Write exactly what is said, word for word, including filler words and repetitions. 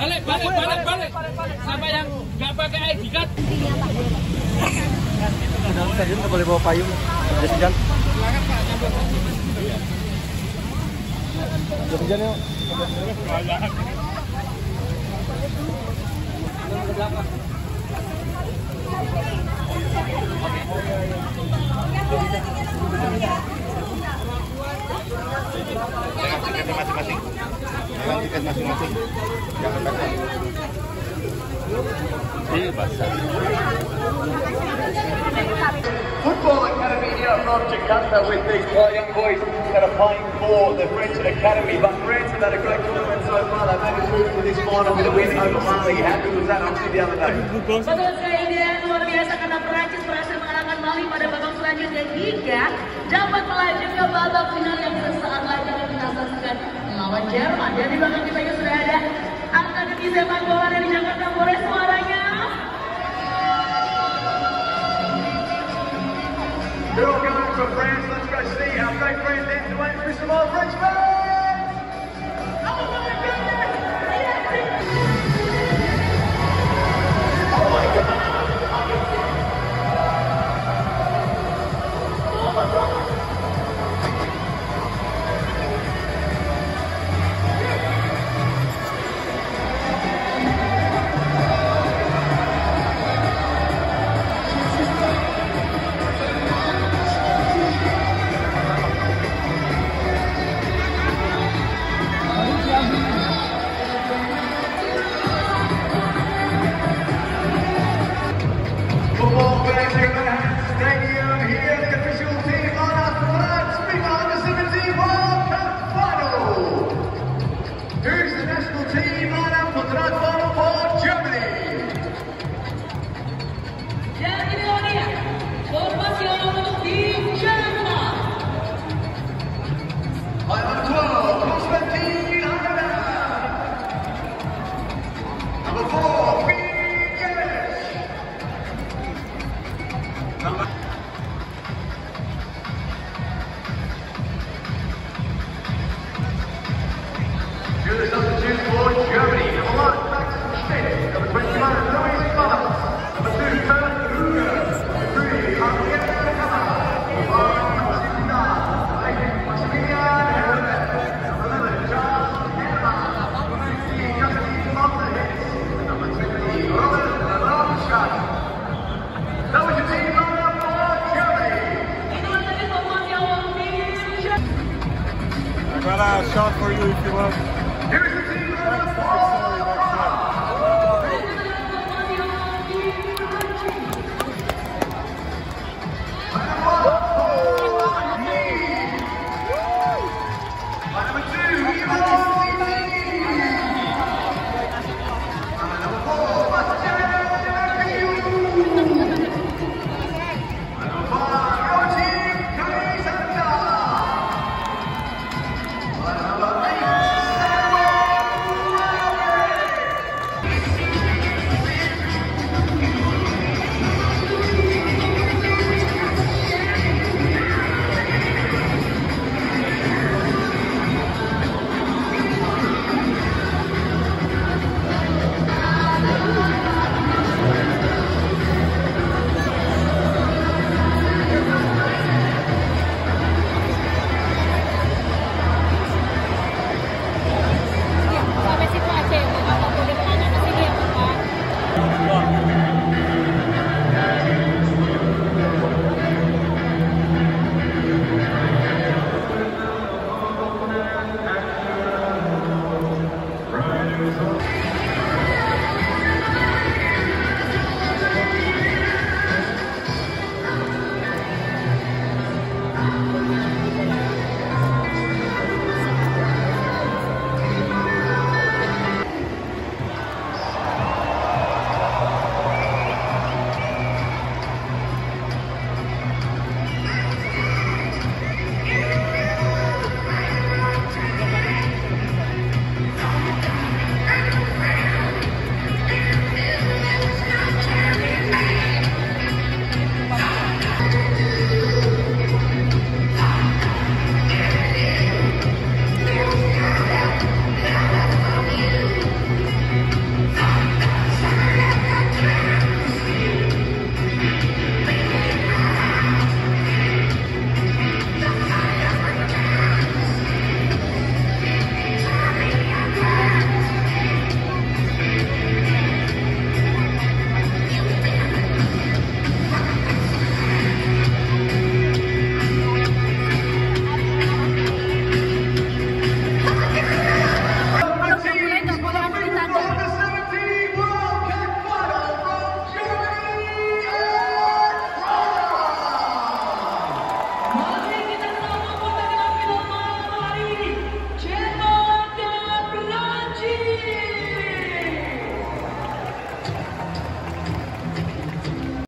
Balik, balik, balik, balik. Sama yang nggak pakai I D card. Dalam stadion nggak boleh bawa payung. Ada hujan. Ada hujan yuk. Ke belakang. Dengan tiket masing-masing. Dengan tiket masing-masing. Jangan basah. Ini basah. Football Academy here from Jakarta with these quite young boys that are playing for the Brenton Academy. But Brenton had a great tournament so far. They made it through to this final with a win over Mali. Happy with that obviously the other day. Betul sekali, ini yang luar biasa karena Perancis berhasil mengalahkan Mali pada babak selanjutnya hingga dapat melaju ke babak final yang sesaat lagi kita saksikan melawan Jerman. Dan di belakang kita juga sudah ada Akademi Sepak Bola dari Jakarta. Boleh suaranya? They're all going for France. Let's go see our great friend Dan Dwayne for some more French fans. Oh my goodness! Oh my God! Oh my God! Good substitute for Germany. Number one, Max Schmidt. Number twenty-one, Louis Müller. Number two, Kurt Ruger. Number three, Javier Cama. Number four, number sixty-nine, Maximilian Herrera. Number eleven, Charles Herrera. Number fifteen, Justin Montes. Number twenty, Robert Longshot. That was your team lineup for Germany. I got a shot for you if you want. Here's the team lineup for Right.